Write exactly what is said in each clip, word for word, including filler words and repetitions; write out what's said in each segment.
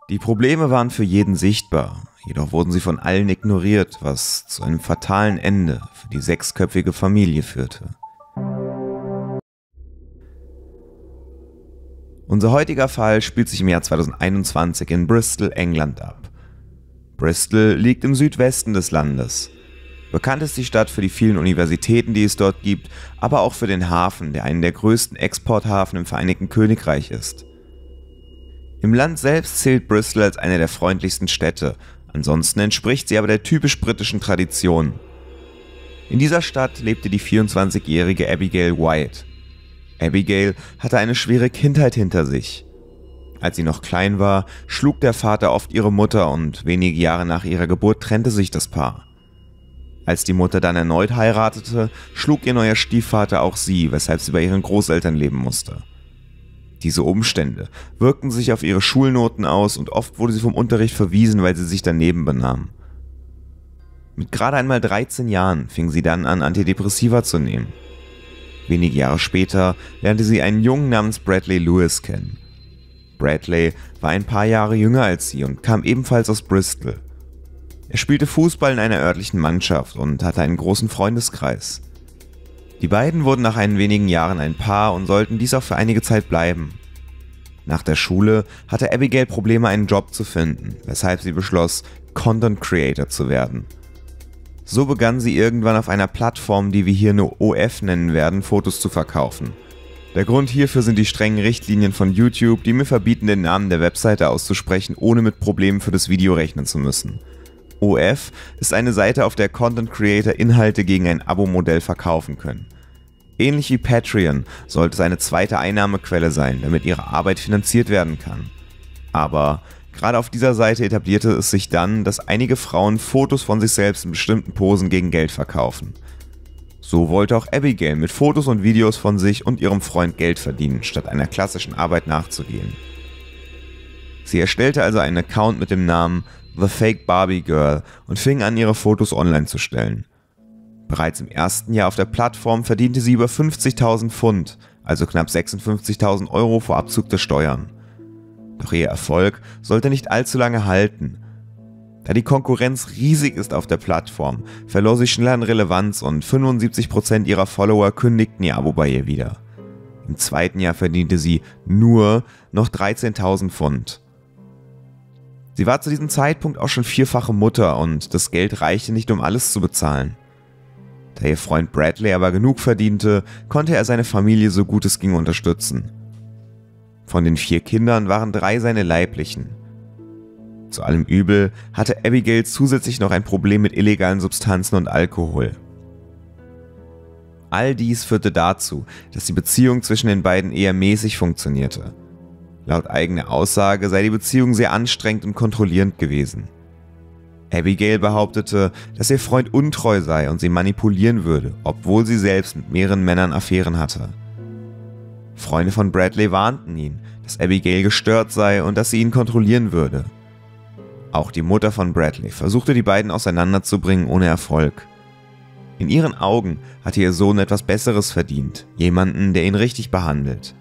Die Probleme waren für jeden sichtbar, jedoch wurden sie von allen ignoriert, was zu einem fatalen Ende für die sechsköpfige Familie führte. Unser heutiger Fall spielt sich im Jahr zweitausendeinundzwanzig in Bristol, England ab. Bristol liegt im Südwesten des Landes. Bekannt ist die Stadt für die vielen Universitäten, die es dort gibt, aber auch für den Hafen, der einen der größten Exporthafen im Vereinigten Königreich ist. Im Land selbst zählt Bristol als eine der freundlichsten Städte, ansonsten entspricht sie aber der typisch britischen Tradition. In dieser Stadt lebte die vierundzwanzigjährige Abigail White. Abigail hatte eine schwere Kindheit hinter sich. Als sie noch klein war, schlug der Vater oft ihre Mutter und wenige Jahre nach ihrer Geburt trennte sich das Paar. Als die Mutter dann erneut heiratete, schlug ihr neuer Stiefvater auch sie, weshalb sie bei ihren Großeltern leben musste. Diese Umstände wirkten sich auf ihre Schulnoten aus und oft wurde sie vom Unterricht verwiesen, weil sie sich daneben benahm. Mit gerade einmal dreizehn Jahren fing sie dann an, Antidepressiva zu nehmen. Wenige Jahre später lernte sie einen Jungen namens Bradley Lewis kennen. Bradley war ein paar Jahre jünger als sie und kam ebenfalls aus Bristol. Er spielte Fußball in einer örtlichen Mannschaft und hatte einen großen Freundeskreis. Die beiden wurden nach einigen wenigen Jahren ein Paar und sollten dies auch für einige Zeit bleiben. Nach der Schule hatte Abigail Probleme, einen Job zu finden, weshalb sie beschloss, Content Creator zu werden. So begann sie irgendwann auf einer Plattform, die wir hier nur O F nennen werden, Fotos zu verkaufen. Der Grund hierfür sind die strengen Richtlinien von YouTube, die mir verbieten, den Namen der Webseite auszusprechen, ohne mit Problemen für das Video rechnen zu müssen. O F ist eine Seite, auf der Content Creator Inhalte gegen ein Abo-Modell verkaufen können. Ähnlich wie Patreon sollte es eine zweite Einnahmequelle sein, damit ihre Arbeit finanziert werden kann. Aber gerade auf dieser Seite etablierte es sich dann, dass einige Frauen Fotos von sich selbst in bestimmten Posen gegen Geld verkaufen. So wollte auch Abigail mit Fotos und Videos von sich und ihrem Freund Geld verdienen, statt einer klassischen Arbeit nachzugehen. Sie erstellte also einen Account mit dem Namen The Fake Barbie Girl und fing an, ihre Fotos online zu stellen. Bereits im ersten Jahr auf der Plattform verdiente sie über fünfzigtausend Pfund, also knapp sechsundfünfzigtausend Euro vor Abzug der Steuern. Doch ihr Erfolg sollte nicht allzu lange halten. Da die Konkurrenz riesig ist auf der Plattform, verlor sie schnell an Relevanz und fünfundsiebzig Prozent ihrer Follower kündigten ihr Abo bei ihr wieder. Im zweiten Jahr verdiente sie nur noch dreizehntausend Pfund. Sie war zu diesem Zeitpunkt auch schon vierfache Mutter und das Geld reichte nicht, um alles zu bezahlen. Da ihr Freund Bradley aber genug verdiente, konnte er seine Familie so gut es ging unterstützen. Von den vier Kindern waren drei seine leiblichen. Zu allem Übel hatte Abigail zusätzlich noch ein Problem mit illegalen Substanzen und Alkohol. All dies führte dazu, dass die Beziehung zwischen den beiden eher mäßig funktionierte. Laut eigener Aussage sei die Beziehung sehr anstrengend und kontrollierend gewesen. Abigail behauptete, dass ihr Freund untreu sei und sie manipulieren würde, obwohl sie selbst mit mehreren Männern Affären hatte. Freunde von Bradley warnten ihn, dass Abigail gestört sei und dass sie ihn kontrollieren würde. Auch die Mutter von Bradley versuchte, die beiden auseinanderzubringen, ohne Erfolg. In ihren Augen hatte ihr Sohn etwas Besseres verdient, jemanden, der ihn richtig behandelt.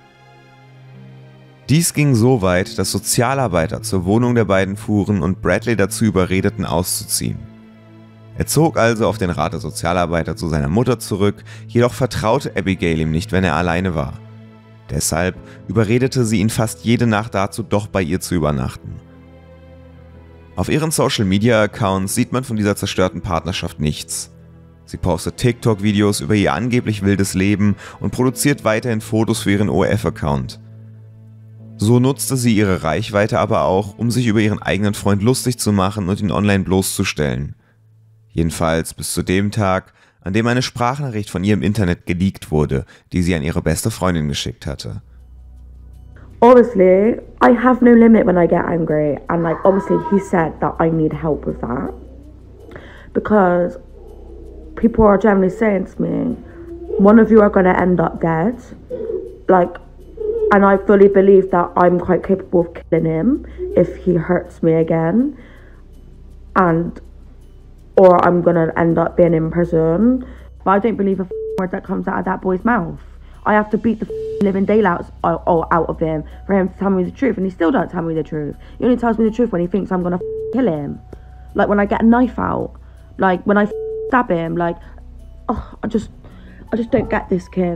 Dies ging so weit, dass Sozialarbeiter zur Wohnung der beiden fuhren und Bradley dazu überredeten, auszuziehen. Er zog also auf den Rat der Sozialarbeiter zu seiner Mutter zurück, jedoch vertraute Abigail ihm nicht, wenn er alleine war. Deshalb überredete sie ihn fast jede Nacht dazu, doch bei ihr zu übernachten. Auf ihren Social-Media-Accounts sieht man von dieser zerstörten Partnerschaft nichts. Sie postet TikTok-Videos über ihr angeblich wildes Leben und produziert weiterhin Fotos für ihren O F-Account. So nutzte sie ihre Reichweite aber auch, um sich über ihren eigenen Freund lustig zu machen und ihn online bloßzustellen. Jedenfalls bis zu dem Tag, an dem eine Sprachnachricht von ihr im Internet geleakt wurde, die sie an ihre beste Freundin geschickt hatte. Obviously, I have no limit when I get angry, and like obviously he said that I need help with that because people are generally saying to me, one of you are going to end up dead, like, and I fully believe that I'm quite capable of killing him if he hurts me again, and or I'm going to end up being in prison. But I don't believe a word that comes out of that boy's mouth. I have to beat the living daylights out of him for him to tell me the truth, and he still don't tell me the truth. He only tells me the truth when he thinks I'm gonna kill him. Like when I get a knife out, like when I stab him, like, oh, I just, I just don't get this kid.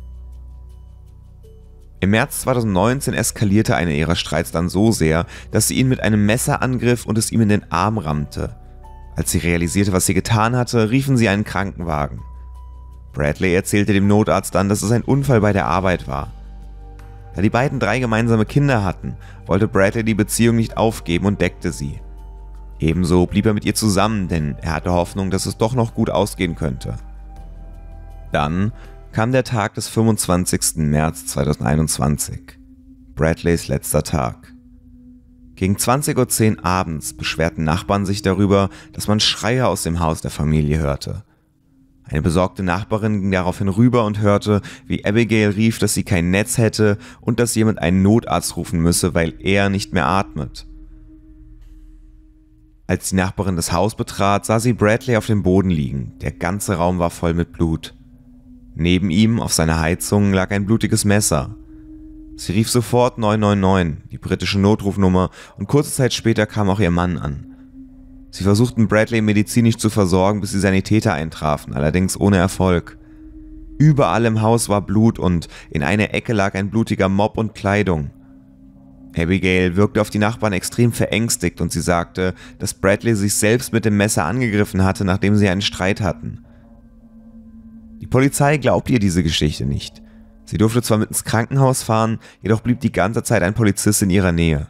Im März zweitausendneunzehn eskalierte einer ihrer Streits dann so sehr, dass sie ihn mit einem Messer angriff und es ihm in den Arm rammte. Als sie realisierte, was sie getan hatte, riefen sie einen Krankenwagen. Bradley erzählte dem Notarzt dann, dass es ein Unfall bei der Arbeit war. Da die beiden drei gemeinsame Kinder hatten, wollte Bradley die Beziehung nicht aufgeben und deckte sie. Ebenso blieb er mit ihr zusammen, denn er hatte Hoffnung, dass es doch noch gut ausgehen könnte. Dann kam der Tag des fünfundzwanzigsten März zweitausendeinundzwanzig, Bradleys letzter Tag. Gegen zwanzig Uhr zehn abends beschwerten Nachbarn sich darüber, dass man Schreie aus dem Haus der Familie hörte. Eine besorgte Nachbarin ging daraufhin rüber und hörte, wie Abigail rief, dass sie kein Netz hätte und dass jemand einen Notarzt rufen müsse, weil er nicht mehr atmet. Als die Nachbarin das Haus betrat, sah sie Bradley auf dem Boden liegen. Der ganze Raum war voll mit Blut. Neben ihm, auf seiner Heizung, lag ein blutiges Messer. Sie rief sofort neun neun neun, die britische Notrufnummer, und kurze Zeit später kam auch ihr Mann an. Sie versuchten Bradley medizinisch zu versorgen, bis die Sanitäter eintrafen, allerdings ohne Erfolg. Überall im Haus war Blut und in einer Ecke lag ein blutiger Mopp und Kleidung. Abigail wirkte auf die Nachbarn extrem verängstigt und sie sagte, dass Bradley sich selbst mit dem Messer angegriffen hatte, nachdem sie einen Streit hatten. Die Polizei glaubte ihr diese Geschichte nicht. Sie durfte zwar mit ins Krankenhaus fahren, jedoch blieb die ganze Zeit ein Polizist in ihrer Nähe.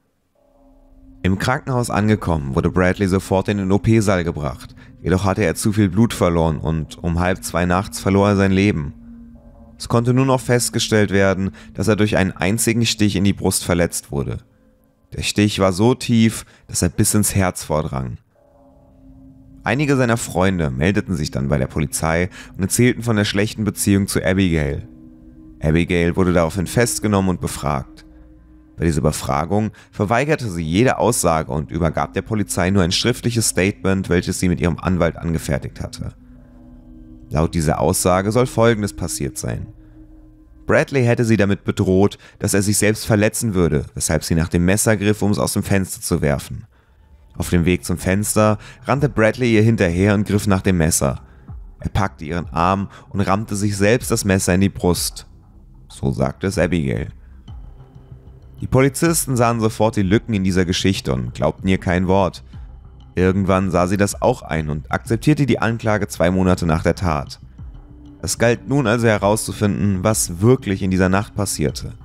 Im Krankenhaus angekommen, wurde Bradley sofort in den O P-Saal gebracht, jedoch hatte er zu viel Blut verloren und um halb zwei nachts verlor er sein Leben. Es konnte nur noch festgestellt werden, dass er durch einen einzigen Stich in die Brust verletzt wurde. Der Stich war so tief, dass er bis ins Herz vordrang. Einige seiner Freunde meldeten sich dann bei der Polizei und erzählten von der schlechten Beziehung zu Abigail. Abigail wurde daraufhin festgenommen und befragt. Bei dieser Befragung verweigerte sie jede Aussage und übergab der Polizei nur ein schriftliches Statement, welches sie mit ihrem Anwalt angefertigt hatte. Laut dieser Aussage soll Folgendes passiert sein. Bradley hätte sie damit bedroht, dass er sich selbst verletzen würde, weshalb sie nach dem Messer griff, um es aus dem Fenster zu werfen. Auf dem Weg zum Fenster rannte Bradley ihr hinterher und griff nach dem Messer. Er packte ihren Arm und rammte sich selbst das Messer in die Brust. So sagte es Abigail. Die Polizisten sahen sofort die Lücken in dieser Geschichte und glaubten ihr kein Wort. Irgendwann sah sie das auch ein und akzeptierte die Anklage zwei Monate nach der Tat. Es galt nun also herauszufinden, was wirklich in dieser Nacht passierte.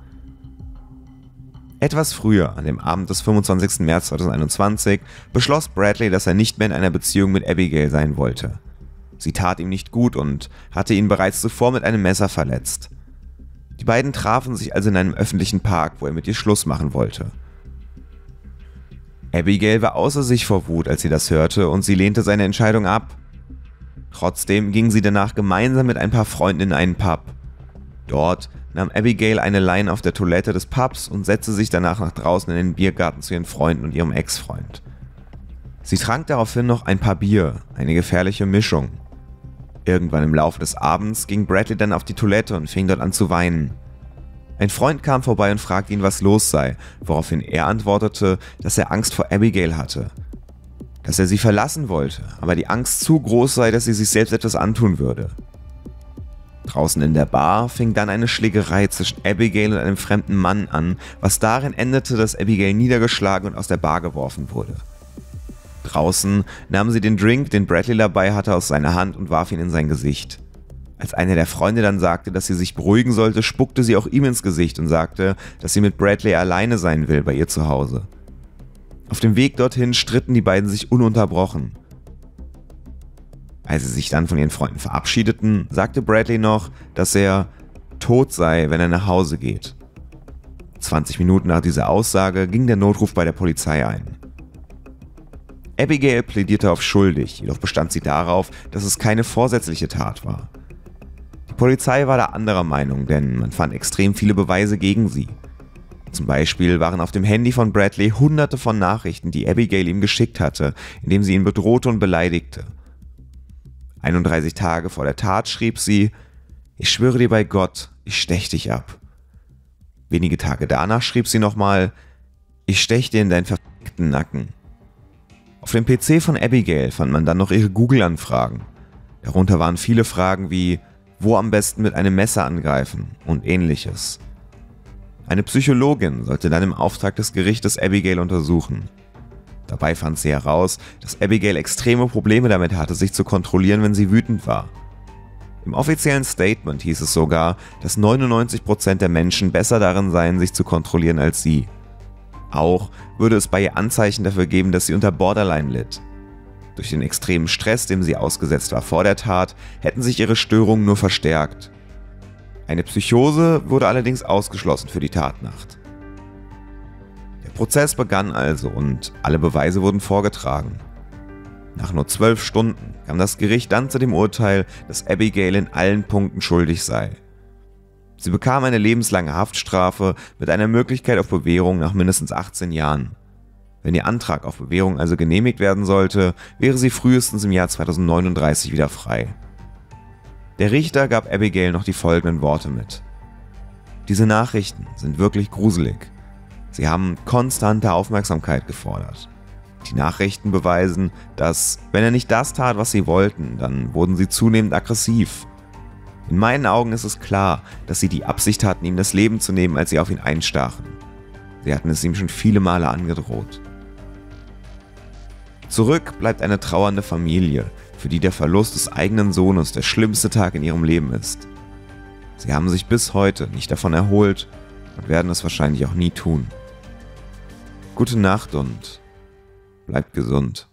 Etwas früher, an dem Abend des fünfundzwanzigsten März zweitausendeinundzwanzig, beschloss Bradley, dass er nicht mehr in einer Beziehung mit Abigail sein wollte. Sie tat ihm nicht gut und hatte ihn bereits zuvor mit einem Messer verletzt. Die beiden trafen sich also in einem öffentlichen Park, wo er mit ihr Schluss machen wollte. Abigail war außer sich vor Wut, als sie das hörte, und sie lehnte seine Entscheidung ab. Trotzdem ging sie danach gemeinsam mit ein paar Freunden in einen Pub. Dort nahm Abigail eine Leine auf der Toilette des Pubs und setzte sich danach nach draußen in den Biergarten zu ihren Freunden und ihrem Ex-Freund. Sie trank daraufhin noch ein paar Bier, eine gefährliche Mischung. Irgendwann im Laufe des Abends ging Bradley dann auf die Toilette und fing dort an zu weinen. Ein Freund kam vorbei und fragte ihn, was los sei, woraufhin er antwortete, dass er Angst vor Abigail hatte. Dass er sie verlassen wollte, aber die Angst zu groß sei, dass sie sich selbst etwas antun würde. Draußen in der Bar fing dann eine Schlägerei zwischen Abigail und einem fremden Mann an, was darin endete, dass Abigail niedergeschlagen und aus der Bar geworfen wurde. Draußen nahm sie den Drink, den Bradley dabei hatte, aus seiner Hand und warf ihn in sein Gesicht. Als einer der Freunde dann sagte, dass sie sich beruhigen sollte, spuckte sie auch ihm ins Gesicht und sagte, dass sie mit Bradley alleine sein will bei ihr zu Hause. Auf dem Weg dorthin stritten die beiden sich ununterbrochen. Als sie sich dann von ihren Freunden verabschiedeten, sagte Bradley noch, dass er tot sei, wenn er nach Hause geht. zwanzig Minuten nach dieser Aussage ging der Notruf bei der Polizei ein. Abigail plädierte auf schuldig, jedoch bestand sie darauf, dass es keine vorsätzliche Tat war. Die Polizei war da anderer Meinung, denn man fand extrem viele Beweise gegen sie. Zum Beispiel waren auf dem Handy von Bradley hunderte von Nachrichten, die Abigail ihm geschickt hatte, indem sie ihn bedrohte und beleidigte. einunddreißig Tage vor der Tat schrieb sie: Ich schwöre dir bei Gott, ich stech dich ab. Wenige Tage danach schrieb sie nochmal, ich stech dir in deinen verfickten Nacken. Auf dem P C von Abigail fand man dann noch ihre Google-Anfragen. Darunter waren viele Fragen wie, wo am besten mit einem Messer angreifen und ähnliches. Eine Psychologin sollte dann im Auftrag des Gerichtes Abigail untersuchen. Dabei fand sie heraus, dass Abigail extreme Probleme damit hatte, sich zu kontrollieren, wenn sie wütend war. Im offiziellen Statement hieß es sogar, dass neunundneunzig Prozent der Menschen besser darin seien, sich zu kontrollieren als sie. Auch würde es bei ihr Anzeichen dafür geben, dass sie unter Borderline litt. Durch den extremen Stress, dem sie ausgesetzt war vor der Tat, hätten sich ihre Störungen nur verstärkt. Eine Psychose wurde allerdings ausgeschlossen für die Tatnacht. Der Prozess begann also und alle Beweise wurden vorgetragen. Nach nur zwölf Stunden kam das Gericht dann zu dem Urteil, dass Abigail in allen Punkten schuldig sei. Sie bekam eine lebenslange Haftstrafe mit einer Möglichkeit auf Bewährung nach mindestens achtzehn Jahren. Wenn ihr Antrag auf Bewährung also genehmigt werden sollte, wäre sie frühestens im Jahr zweitausendneununddreißig wieder frei. Der Richter gab Abigail noch die folgenden Worte mit. Diese Nachrichten sind wirklich gruselig. Sie haben konstante Aufmerksamkeit gefordert. Die Nachrichten beweisen, dass, wenn er nicht das tat, was sie wollten, dann wurden sie zunehmend aggressiv. In meinen Augen ist es klar, dass sie die Absicht hatten, ihm das Leben zu nehmen, als sie auf ihn einstachen. Sie hatten es ihm schon viele Male angedroht. Zurück bleibt eine trauernde Familie, für die der Verlust des eigenen Sohnes der schlimmste Tag in ihrem Leben ist. Sie haben sich bis heute nicht davon erholt und werden es wahrscheinlich auch nie tun. Gute Nacht und bleibt gesund.